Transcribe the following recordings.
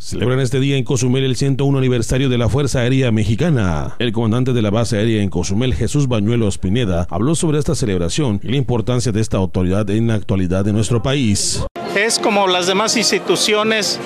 Celebran este día en Cozumel el 101 aniversario de la Fuerza Aérea Mexicana. El comandante de la base aérea en Cozumel, Jesús Bañuelos Pineda, habló sobre esta celebración y la importancia de esta autoridad en la actualidad de nuestro país. Es como las demás instituciones,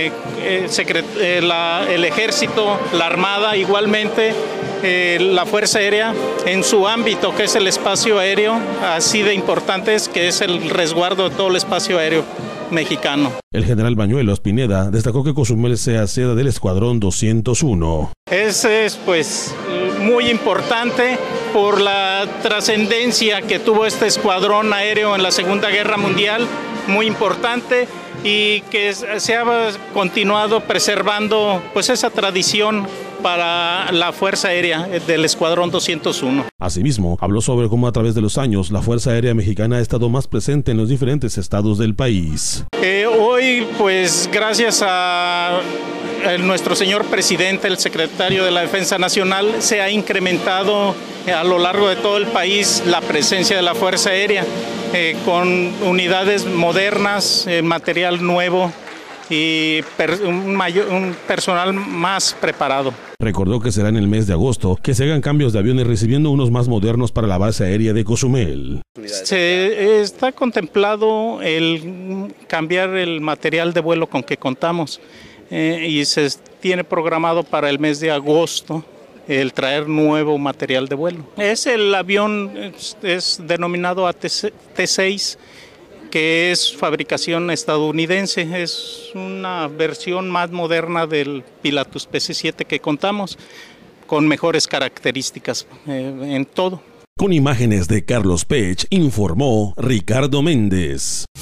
el ejército, la armada, igualmente la Fuerza Aérea en su ámbito, que es el espacio aéreo, así de importante es que es el resguardo de todo el espacio aéreo mexicano. El general Bañuelos Pineda destacó que Cozumel sea sede del Escuadrón 201. Ese es pues muy importante por la trascendencia que tuvo este escuadrón aéreo en la Segunda Guerra Mundial, muy importante, y que se ha continuado preservando pues esa tradición para la Fuerza Aérea del Escuadrón 201. Asimismo, habló sobre cómo a través de los años la Fuerza Aérea Mexicana ha estado más presente en los diferentes estados del país. Hoy, pues gracias a nuestro señor presidente, el secretario de la Defensa Nacional, se ha incrementado a lo largo de todo el país la presencia de la Fuerza Aérea con unidades modernas, material nuevo y un personal más preparado. Recordó que será en el mes de agosto que se hagan cambios de aviones recibiendo unos más modernos para la base aérea de Cozumel. Se está contemplado el cambiar el material de vuelo con que contamos y se tiene programado para el mes de agosto el traer nuevo material de vuelo. El avión es denominado T6, que es fabricación estadounidense, es una versión más moderna del Pilatus PC-7 que contamos, con mejores características en todo. Con imágenes de Carlos Pech, informó Ricardo Méndez.